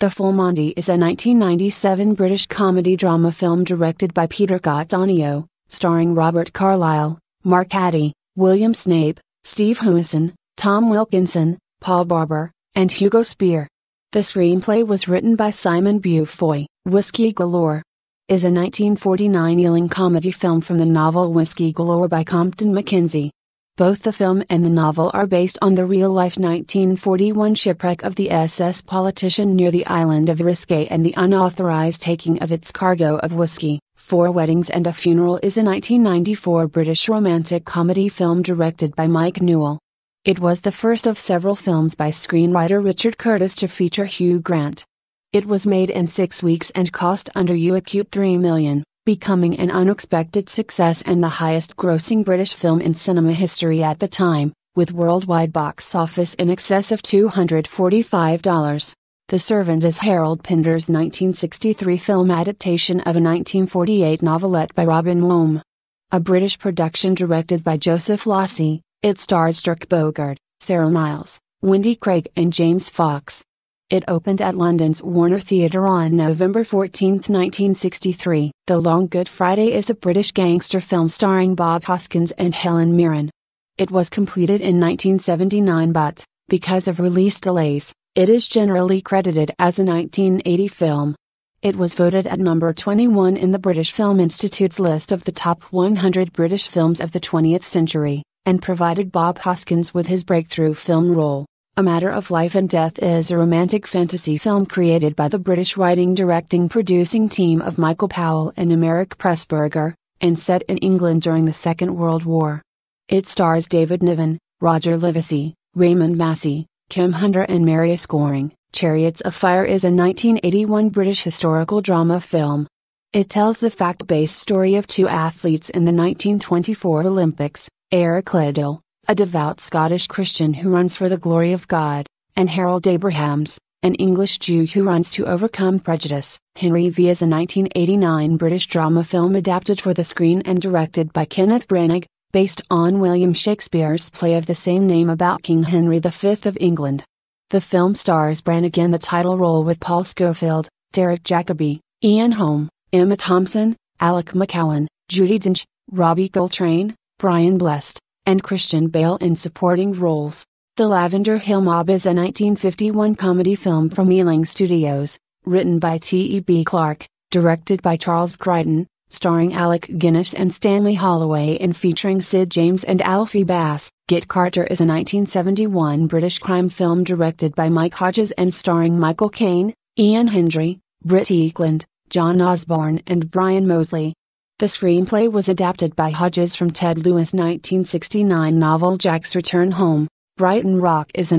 The Full Monty is a 1997 British comedy-drama film directed by Peter Cattaneo, starring Robert Carlyle, Mark Addy, William Snape, Steve Hewison, Tom Wilkinson, Paul Barber, and Hugo Spear. The screenplay was written by Simon Beaufoy. Whiskey Galore is a 1949 Ealing comedy film from the novel Whiskey Galore by Compton Mackenzie. Both the film and the novel are based on the real-life 1941 shipwreck of the SS Politician near the island of Risque and the unauthorized taking of its cargo of whiskey. Four Weddings and a Funeral is a 1994 British romantic comedy film directed by Mike Newell. It was the first of several films by screenwriter Richard Curtis to feature Hugh Grant. It was made in 6 weeks and cost under £3 million, becoming an unexpected success and the highest-grossing British film in cinema history at the time, with worldwide box office in excess of $245. The Servant is Harold Pinder's 1963 film adaptation of a 1948 novelette by Robin Loam. A British production directed by Joseph Losey, it stars Dirk Bogarde, Sarah Miles, Wendy Craig and James Fox. It opened at London's Warner Theatre on November 14, 1963. The Long Good Friday is a British gangster film starring Bob Hoskins and Helen Mirren. It was completed in 1979 but, because of release delays, it is generally credited as a 1980 film. It was voted at number 21 in the British Film Institute's list of the top 100 British films of the 20th century, and provided Bob Hoskins with his breakthrough film role. A Matter of Life and Death is a romantic fantasy film created by the British writing directing producing team of Michael Powell and Emeric Pressburger, and set in England during the Second World War. It stars David Niven, Roger Livesey, Raymond Massey, Kim Hunter and Marius Goring. Chariots of Fire is a 1981 British historical drama film. It tells the fact-based story of two athletes in the 1924 Olympics, Eric Liddell, a devout Scottish Christian who runs for the glory of God, and Harold Abrahams, an English Jew who runs to overcome prejudice. Henry V is a 1989 British drama film adapted for the screen and directed by Kenneth Branagh, based on William Shakespeare's play of the same name about King Henry V of England. The film stars Branagh in the title role with Paul Scofield, Derek Jacobi, Ian Holm, Emma Thompson, Alec McCowan, Judi Dench, Robbie Coltrane, Brian Blessed, and Christian Bale in supporting roles. The Lavender Hill Mob is a 1951 comedy film from Ealing Studios, written by T.E.B. Clarke, directed by Charles Crichton, starring Alec Guinness and Stanley Holloway and featuring Sid James and Alfie Bass. Get Carter is a 1971 British crime film directed by Mike Hodges and starring Michael Caine, Ian Hendry, Britt Eklund, John Osborne and Brian Moseley. The screenplay was adapted by Hodges from Ted Lewis' 1969 novel Jack's Return Home. Brighton Rock is a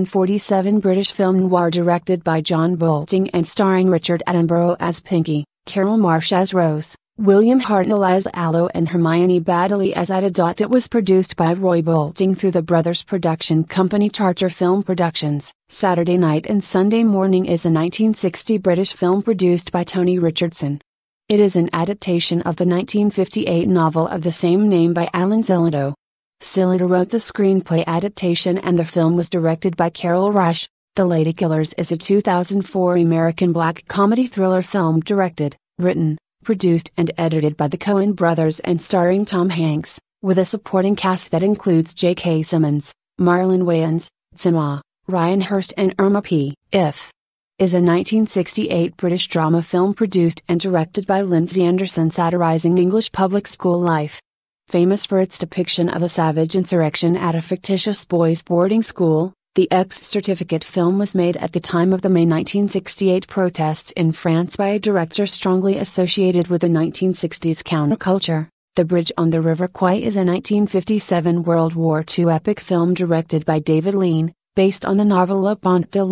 1947 British film noir directed by John Boulting and starring Richard Attenborough as Pinky, Carol Marsh as Rose, William Hartnell as Allo and Hermione Baddeley as Ada. It was produced by Roy Boulting through the Brothers production company Charter Film Productions. Saturday Night and Sunday Morning is a 1960 British film produced by Tony Richardson. It is an adaptation of the 1958 novel of the same name by Alan Sillito. Sillito wrote the screenplay adaptation and the film was directed by Carol Rush. The Ladykillers is a 2004 American black comedy thriller film directed, written, produced and edited by the Coen brothers and starring Tom Hanks, with a supporting cast that includes J.K. Simmons, Marlon Wayans, Zima, Ryan Hurst and Irma P. If is a 1968 British drama film produced and directed by Lindsay Anderson satirizing English public school life. Famous for its depiction of a savage insurrection at a fictitious boys' boarding school, the X-Certificate film was made at the time of the May 1968 protests in France by a director strongly associated with the 1960s counterculture. The Bridge on the River Kwai is a 1957 World War II epic film directed by David Lean, based on the novel Le Pont de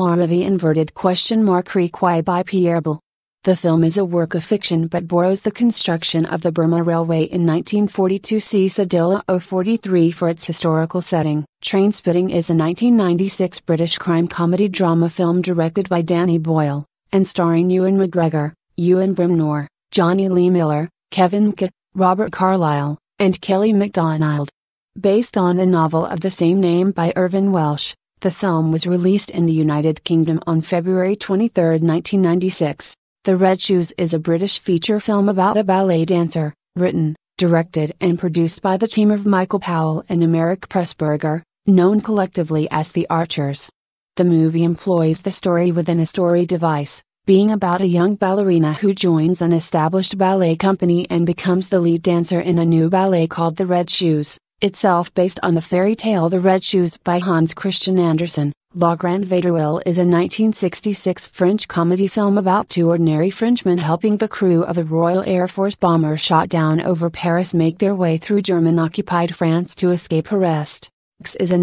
l'Arrivée Rue Kwai by Pierre Boulle. The film is a work of fiction but borrows the construction of the Burma Railway in 1942. See Sedilla 043 for its historical setting. Trainspotting is a 1996 British crime comedy drama film directed by Danny Boyle, and starring Ewan McGregor, Ewan Brimnor, Johnny Lee Miller, Kevin McKidd, Robert Carlyle, and Kelly MacDonald. Based on the novel of the same name by Irvine Welsh, The film was released in the United Kingdom on February 23, 1996. The Red Shoes is a British feature film about a ballet dancer, written, directed and produced by the team of Michael Powell and Emeric Pressburger, known collectively as the Archers. The movie employs the story within a story device, being about a young ballerina who joins an established ballet company and becomes the lead dancer in a new ballet called The Red Shoes, itself based on the fairy tale The Red Shoes by Hans Christian Andersen. La Grande Vaudeville is a 1966 French comedy film about two ordinary Frenchmen helping the crew of a Royal Air Force bomber shot down over Paris make their way through German-occupied France to escape arrest. X is a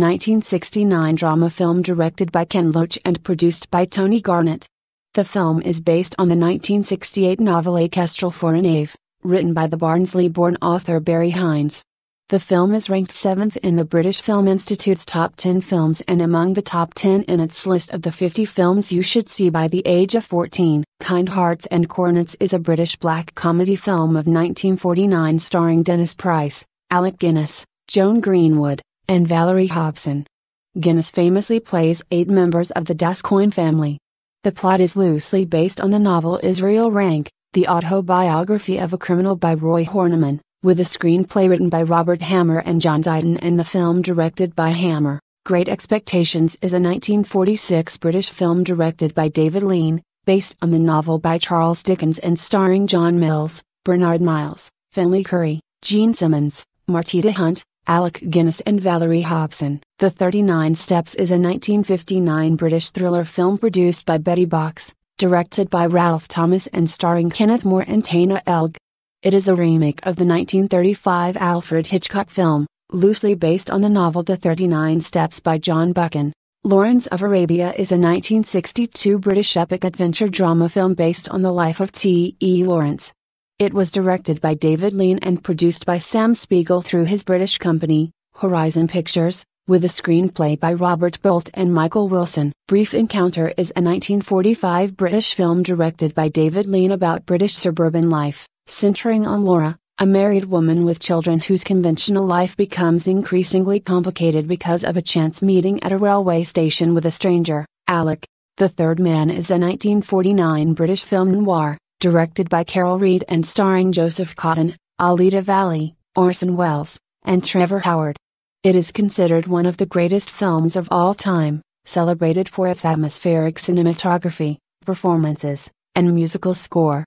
1969 drama film directed by Ken Loach and produced by Tony Garnett. The film is based on the 1968 novel A Kestrel for a Knave, written by the Barnsley-born author Barry Hines. The film is ranked 7th in the British Film Institute's top 10 films and among the top 10 in its list of the 50 films you should see by the age of 14. Kind Hearts and Cornets is a British black comedy film of 1949 starring Dennis Price, Alec Guinness, Joan Greenwood, and Valerie Hobson. Guinness famously plays 8 members of the Gascoigne family. The plot is loosely based on the novel Israel Rank, the autobiography of a criminal by Roy Horniman, with a screenplay written by Robert Hammer and John Deighton and the film directed by Hammer. Great Expectations is a 1946 British film directed by David Lean, based on the novel by Charles Dickens and starring John Mills, Bernard Miles, Finlay Curry, Gene Simmons, Martita Hunt, Alec Guinness and Valerie Hobson. The 39 Steps is a 1959 British thriller film produced by Betty Box, directed by Ralph Thomas and starring Kenneth More and Tana Elg. It is a remake of the 1935 Alfred Hitchcock film, loosely based on the novel The 39 Steps by John Buchan. Lawrence of Arabia is a 1962 British epic adventure drama film based on the life of T.E. Lawrence. It was directed by David Lean and produced by Sam Spiegel through his British company, Horizon Pictures, with a screenplay by Robert Bolt and Michael Wilson. Brief Encounter is a 1945 British film directed by David Lean about British suburban life, centering on Laura, a married woman with children whose conventional life becomes increasingly complicated because of a chance meeting at a railway station with a stranger, Alec. The Third Man is a 1949 British film noir, directed by Carol Reed and starring Joseph Cotten, Alida Valli, Orson Welles, and Trevor Howard. It is considered one of the greatest films of all time, celebrated for its atmospheric cinematography, performances, and musical score.